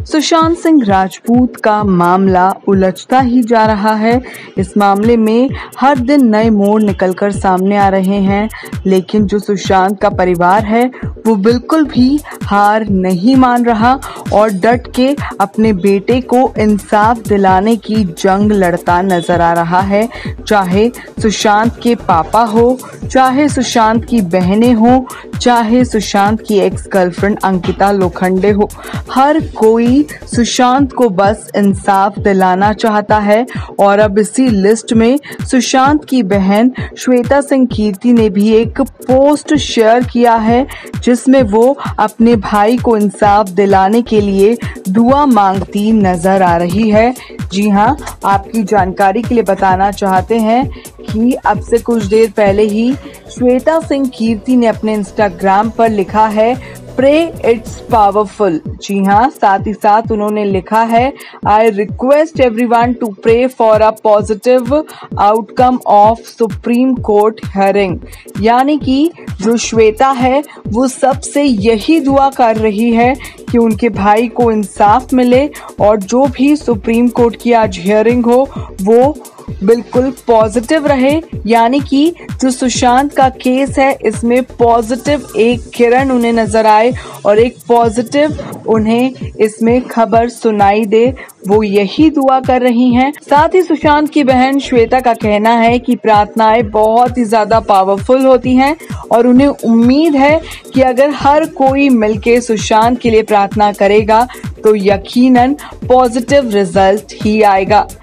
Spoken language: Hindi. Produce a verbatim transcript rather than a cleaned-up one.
सुशांत सिंह राजपूत का मामला उलझता ही जा रहा है। इस मामले में हर दिन नए मोड़ निकलकर सामने आ रहे हैं, लेकिन जो सुशांत का परिवार है वो बिल्कुल भी हार नहीं मान रहा और डट के अपने बेटे को इंसाफ दिलाने की जंग लड़ता नजर आ रहा है। चाहे सुशांत के पापा हो, चाहे सुशांत की बहनें हो, चाहे सुशांत की एक्स गर्लफ्रेंड अंकिता लोखंडे हो, हर कोई सुशांत को बस इंसाफ दिलाना चाहता है। और अब इसी लिस्ट में सुशांत की बहन श्वेता सिंह कीर्ति ने भी एक पोस्ट शेयर किया है, जिसमें वो अपने भाई को इंसाफ दिलाने के लिए दुआ मांगती नजर आ रही है। जी हाँ, आपकी जानकारी के लिए बताना चाहते हैं कि अब से कुछ देर पहले ही श्वेता सिंह कीर्ति ने अपने इंस्टाग्राम पर लिखा है प्रे इट्स पावरफुल। जी हाँ, साथ ही साथ उन्होंने लिखा है I request everyone to pray for a positive outcome of supreme court hearing. यानी कि जो श्वेता है वो सबसे यही दुआ कर रही है कि उनके भाई को इंसाफ मिले और जो भी सुप्रीम कोर्ट की आज हियरिंग हो वो बिल्कुल पॉजिटिव रहे। यानी कि जो सुशांत का केस है इसमें पॉजिटिव एक किरण उन्हें नजर आए और एक पॉजिटिव उन्हें इसमें खबर सुनाई दे, वो यही दुआ कर रही हैं। साथ ही सुशांत की बहन श्वेता का कहना है कि प्रार्थनाएं बहुत ही ज्यादा पावरफुल होती हैं और उन्हें उम्मीद है कि अगर हर कोई मिलके सुशांत के लिए प्रार्थना करेगा तो यकीनन पॉजिटिव रिजल्ट ही आएगा।